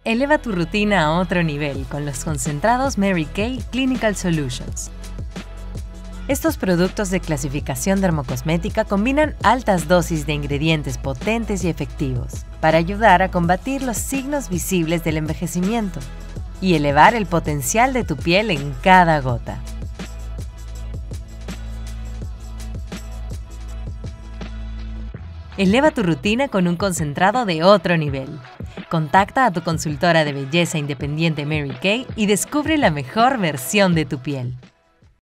Eleva tu rutina a otro nivel con los concentrados Mary Kay Clinical Solutions. Estos productos de clasificación dermocosmética combinan altas dosis de ingredientes potentes y efectivos para ayudar a combatir los signos visibles del envejecimiento y elevar el potencial de tu piel en cada gota. Eleva tu rutina con un concentrado de otro nivel. Contacta a tu consultora de belleza independiente Mary Kay y descubre la mejor versión de tu piel.